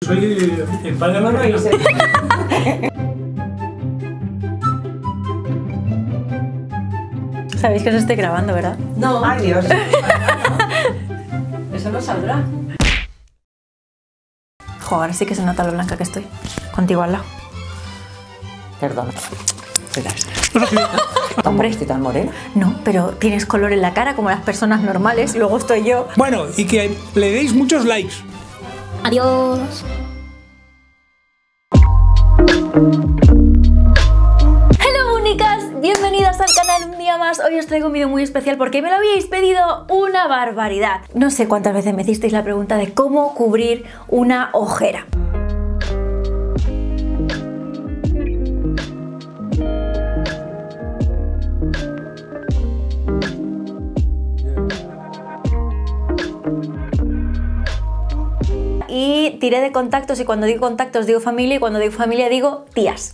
Soy el padre de la Sabéis que os estoy grabando, ¿verdad? No. Ay, Dios. Eso no saldrá. Jo, ahora sí que se nota lo blanca que estoy. Contigo al lado. Perdona. Hombre, estoy tan morena. No, pero tienes color en la cara como las personas normales. Luego estoy yo. Bueno, y que le deis muchos likes. Adiós. Bienvenidas al canal un día más. Hoy os traigo un vídeo muy especial porque me lo habíais pedido una barbaridad. No sé cuántas veces me hicisteis la pregunta de cómo cubrir una ojera. Y tiré de contactos, y cuando digo contactos digo familia, y cuando digo familia digo tías.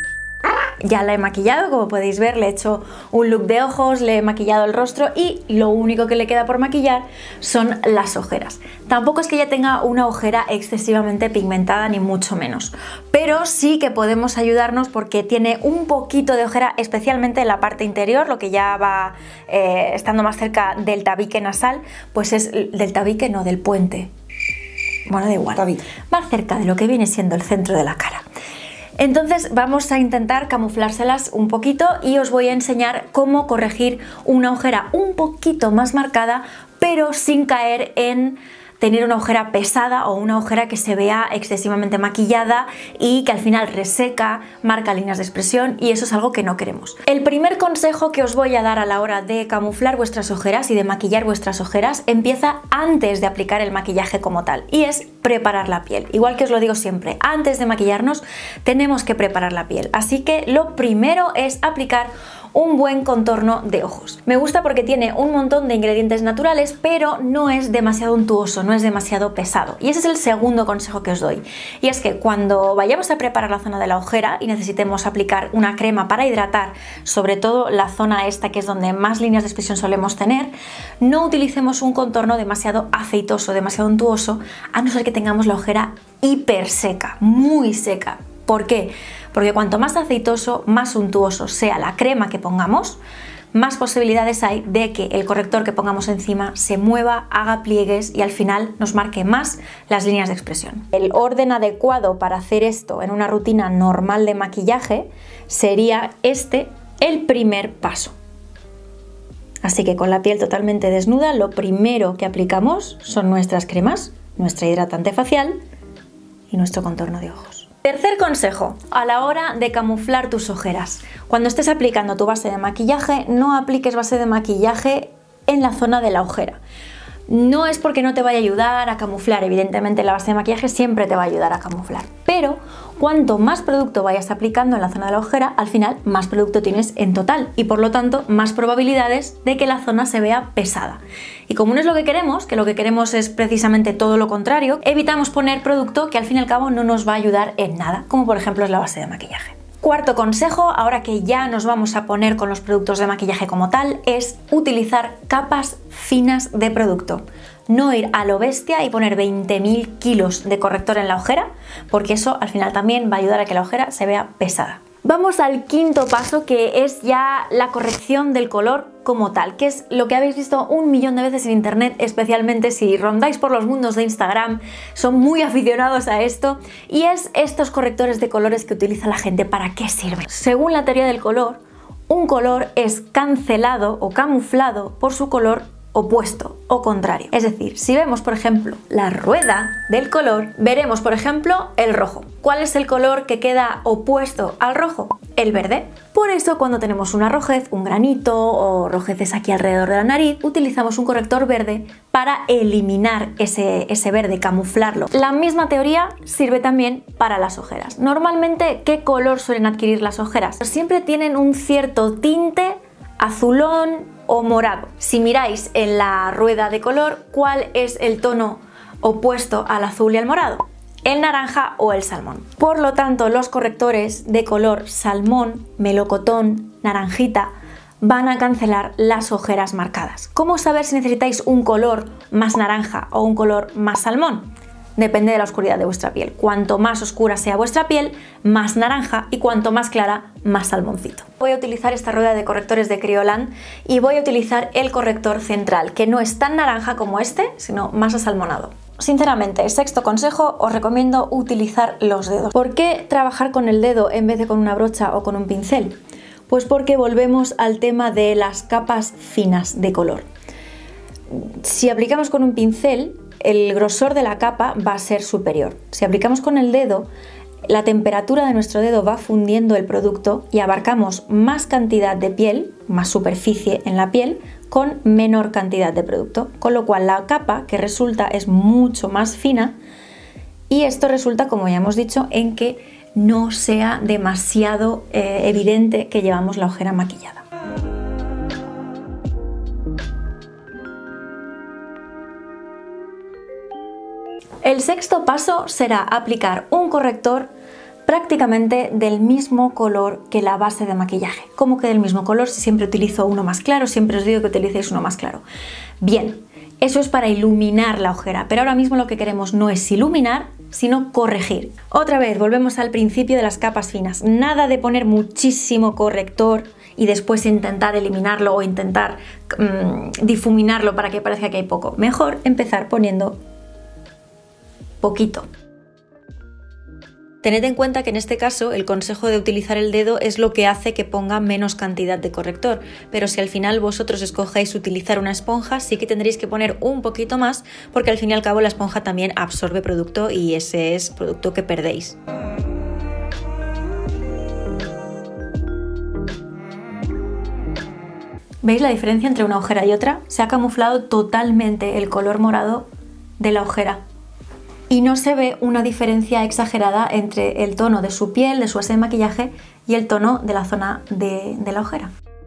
Ya la he maquillado, como podéis ver, le he hecho un look de ojos, le he maquillado el rostro y lo único que le queda por maquillar son las ojeras. Tampoco es que ella tenga una ojera excesivamente pigmentada, ni mucho menos, pero sí que podemos ayudarnos porque tiene un poquito de ojera, especialmente en la parte interior, lo que ya va estando más cerca del tabique nasal, pues es del tabique, no, del puente. Bueno, da igual, más cerca de lo que viene siendo el centro de la cara. Entonces vamos a intentar camuflárselas un poquito y os voy a enseñar cómo corregir una ojera un poquito más marcada, pero sin caer en tener una ojera pesada o una ojera que se vea excesivamente maquillada y que al final reseca, marca líneas de expresión, y eso es algo que no queremos. El primer consejo que os voy a dar a la hora de camuflar vuestras ojeras y de maquillar vuestras ojeras empieza antes de aplicar el maquillaje como tal, y es preparar la piel. Igual que os lo digo siempre, antes de maquillarnos tenemos que preparar la piel, así que lo primero es aplicar un buen contorno de ojos. Me gusta porque tiene un montón de ingredientes naturales, pero no es demasiado untuoso, no es demasiado pesado. Y ese es el segundo consejo que os doy. Y es que cuando vayamos a preparar la zona de la ojera y necesitemos aplicar una crema para hidratar, sobre todo la zona esta que es donde más líneas de expresión solemos tener, no utilicemos un contorno demasiado aceitoso, demasiado untuoso, a no ser que tengamos la ojera hiper seca, muy seca. ¿Por qué? Porque cuanto más aceitoso, más untuoso sea la crema que pongamos, más posibilidades hay de que el corrector que pongamos encima se mueva, haga pliegues y al final nos marque más las líneas de expresión. El orden adecuado para hacer esto en una rutina normal de maquillaje sería el primer paso. Así que con la piel totalmente desnuda, lo primero que aplicamos son nuestras cremas, nuestra hidratante facial y nuestro contorno de ojos. Tercer consejo a la hora de camuflar tus ojeras. Cuando estés aplicando tu base de maquillaje, no apliques base de maquillaje en la zona de la ojera. No es porque no te vaya a ayudar a camuflar, evidentemente la base de maquillaje siempre te va a ayudar a camuflar, pero cuanto más producto vayas aplicando en la zona de la ojera, al final más producto tienes en total y por lo tanto más probabilidades de que la zona se vea pesada. Y como no es lo que queremos, que lo que queremos es precisamente todo lo contrario, evitamos poner producto que al fin y al cabo no nos va a ayudar en nada, como por ejemplo es la base de maquillaje. Cuarto consejo, ahora que ya nos vamos a poner con los productos de maquillaje como tal, es utilizar capas finas de producto. No ir a lo bestia y poner 20.000 kilos de corrector en la ojera, porque eso al final también va a ayudar a que la ojera se vea pesada. Vamos al quinto paso, que es ya la corrección del color como tal, que es lo que habéis visto un millón de veces en internet, especialmente si rondáis por los mundos de Instagram, son muy aficionados a esto, y es estos correctores de colores que utiliza la gente. ¿Para qué sirven? Según la teoría del color, un color es cancelado o camuflado por su color opuesto o contrario. Es decir, si vemos por ejemplo la rueda del color, veremos por ejemplo el rojo. ¿Cuál es el color que queda opuesto al rojo? El verde. Por eso cuando tenemos una rojez, un granito o rojeces aquí alrededor de la nariz, utilizamos un corrector verde para eliminar ese verde, camuflarlo. La misma teoría sirve también para las ojeras. Normalmente, ¿qué color suelen adquirir las ojeras? Siempre tienen un cierto tinte azulón o morado. Si miráis en la rueda de color, ¿cuál es el tono opuesto al azul y al morado? El naranja o el salmón. Por lo tanto, los correctores de color salmón, melocotón, naranjita van a cancelar las ojeras marcadas. ¿Cómo saber si necesitáis un color más naranja o un color más salmón? depende de la oscuridad de vuestra piel. Cuanto más oscura sea vuestra piel, más naranja, y cuanto más clara, más salmoncito. Voy a utilizar esta rueda de correctores de Kryolan y voy a utilizar el corrector central, que no es tan naranja como este, sino más asalmonado. Sinceramente, sexto consejo, os recomiendo utilizar los dedos. ¿Por qué trabajar con el dedo en vez de con una brocha o con un pincel? Pues porque volvemos al tema de las capas finas de color. Si aplicamos con un pincel, el grosor de la capa va a ser superior. Si aplicamos con el dedo, la temperatura de nuestro dedo va fundiendo el producto y abarcamos más cantidad de piel, más superficie en la piel, con menor cantidad de producto, con lo cual la capa que resulta es mucho más fina, y esto resulta, como ya hemos dicho, en que no sea demasiado evidente que llevamos la ojera maquillada. El sexto paso será aplicar un corrector prácticamente del mismo color que la base de maquillaje. ¿Cómo que del mismo color? Si siempre utilizo uno más claro, siempre os digo que utilicéis uno más claro. Bien, eso es para iluminar la ojera, pero ahora mismo lo que queremos no es iluminar, sino corregir. Otra vez, volvemos al principio de las capas finas. Nada de poner muchísimo corrector y después intentar eliminarlo o intentar difuminarlo para que parezca que hay poco. Mejor empezar poniendo poquito. Tened en cuenta que en este caso el consejo de utilizar el dedo es lo que hace que ponga menos cantidad de corrector, pero si al final vosotros escogéis utilizar una esponja, sí que tendréis que poner un poquito más, porque al fin y al cabo la esponja también absorbe producto y ese es producto que perdéis. ¿Veis la diferencia entre una ojera y otra? Se ha camuflado totalmente el color morado de la ojera. Y no se ve una diferencia exagerada entre el tono de su piel, de su base de maquillaje, y el tono de la zona de la ojera.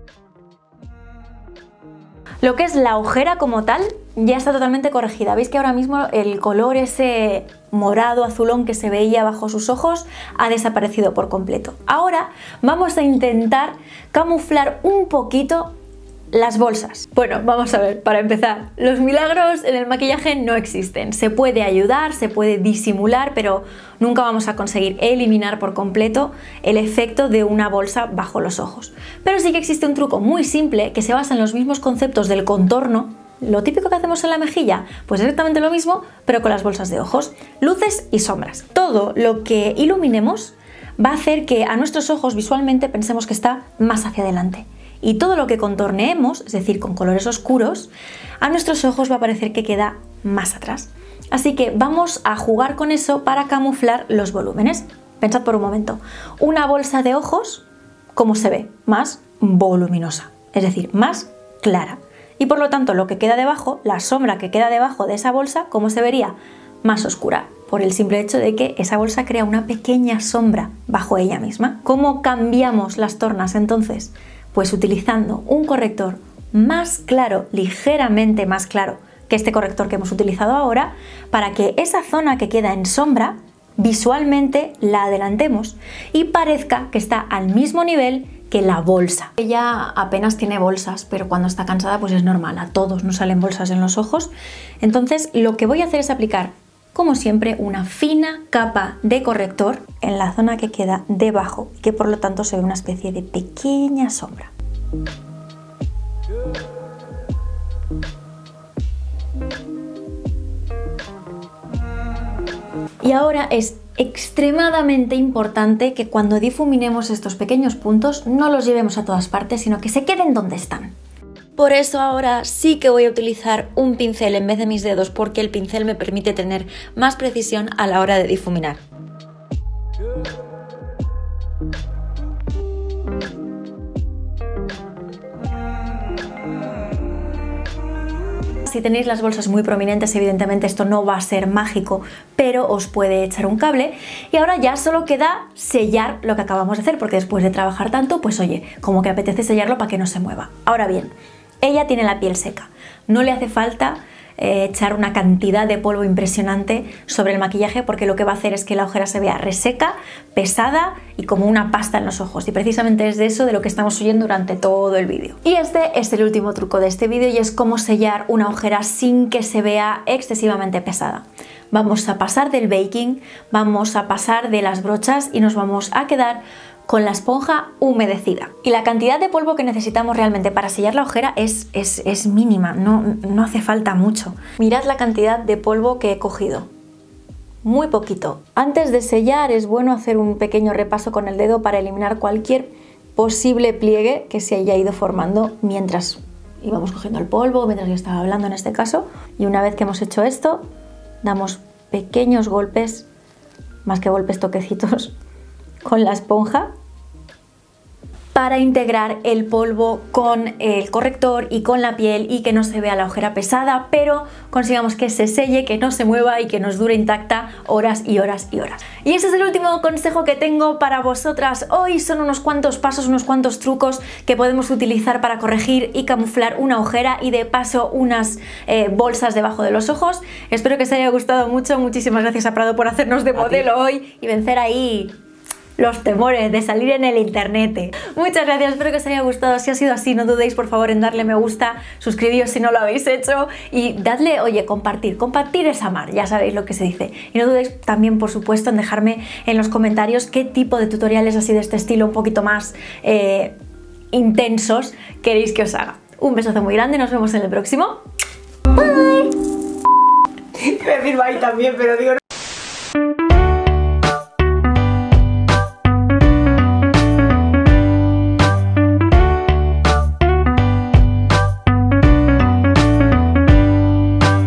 Lo que es la ojera como tal ya está totalmente corregida. Veis que ahora mismo el color ese morado azulón que se veía bajo sus ojos ha desaparecido por completo. Ahora vamos a intentar camuflar un poquito las bolsas. Bueno, vamos a ver, para empezar, los milagros en el maquillaje no existen. Se puede ayudar, se puede disimular, pero nunca vamos a conseguir eliminar por completo el efecto de una bolsa bajo los ojos. Pero sí que existe un truco muy simple que se basa en los mismos conceptos del contorno. Lo típico que hacemos en la mejilla, pues exactamente lo mismo, pero con las bolsas de ojos. Luces y sombras. Todo lo que iluminemos va a hacer que a nuestros ojos visualmente pensemos que está más hacia adelante. Y todo lo que contorneemos, es decir, con colores oscuros, a nuestros ojos va a parecer que queda más atrás. Así que vamos a jugar con eso para camuflar los volúmenes. Pensad por un momento, una bolsa de ojos, ¿cómo se ve? Más voluminosa, es decir, más clara. Y por lo tanto, lo que queda debajo, la sombra que queda debajo de esa bolsa, ¿cómo se vería? Más oscura, por el simple hecho de que esa bolsa crea una pequeña sombra bajo ella misma. ¿Cómo cambiamos las tornas entonces? Pues utilizando un corrector más claro, ligeramente más claro que este corrector que hemos utilizado ahora, para que esa zona que queda en sombra visualmente la adelantemos y parezca que está al mismo nivel que la bolsa. Ella apenas tiene bolsas, pero cuando está cansada pues es normal, a todos nos salen bolsas en los ojos. Entonces lo que voy a hacer es aplicar, como siempre, una fina capa de corrector en la zona que queda debajo, que por lo tanto se ve una especie de pequeña sombra. Y ahora es extremadamente importante que cuando difuminemos estos pequeños puntos no los llevemos a todas partes, sino que se queden donde están. Por eso ahora sí que voy a utilizar un pincel en vez de mis dedos, porque el pincel me permite tener más precisión a la hora de difuminar. Si tenéis las bolsas muy prominentes, evidentemente esto no va a ser mágico, pero os puede echar un cable. Y ahora ya solo queda sellar lo que acabamos de hacer, porque después de trabajar tanto, pues oye, como que apetece sellarlo para que no se mueva. Ahora bien, ella tiene la piel seca, no le hace falta echar una cantidad de polvo impresionante sobre el maquillaje, porque lo que va a hacer es que la ojera se vea reseca, pesada y como una pasta en los ojos, y precisamente es de eso de lo que estamos oyendo durante todo el vídeo. Y este es el último truco de este vídeo, y es cómo sellar una ojera sin que se vea excesivamente pesada. vamos a pasar del baking, vamos a pasar de las brochas y nos vamos a quedar con la esponja humedecida. Y la cantidad de polvo que necesitamos realmente para sellar la ojera es mínima, no hace falta mucho. Mirad la cantidad de polvo que he cogido. Muy poquito. Antes de sellar es bueno hacer un pequeño repaso con el dedo para eliminar cualquier posible pliegue que se haya ido formando mientras íbamos cogiendo el polvo, mientras yo estaba hablando en este caso. Y una vez que hemos hecho esto, damos pequeños golpes, más que golpes, toquecitos, con la esponja para integrar el polvo con el corrector y con la piel y que no se vea la ojera pesada, pero consigamos que se selle, que no se mueva y que nos dure intacta horas y horas y horas. Y ese es el último consejo que tengo para vosotras hoy. Son unos cuantos pasos, unos cuantos trucos que podemos utilizar para corregir y camuflar una ojera y de paso unas bolsas debajo de los ojos. Espero que os haya gustado mucho. Muchísimas gracias a Prado por hacernos de modelo hoy y vencer ahí los temores de salir en el internet. Muchas gracias, espero que os haya gustado. Si ha sido así, no dudéis por favor en darle me gusta, suscribíos si no lo habéis hecho y dadle, oye, compartir es amar, ya sabéis lo que se dice. Y no dudéis también, por supuesto, en dejarme en los comentarios qué tipo de tutoriales así de este estilo, un poquito más intensos, queréis que os haga. Un besazo muy grande, nos vemos en el próximo. Bye. Iba a decir bye también, pero digo...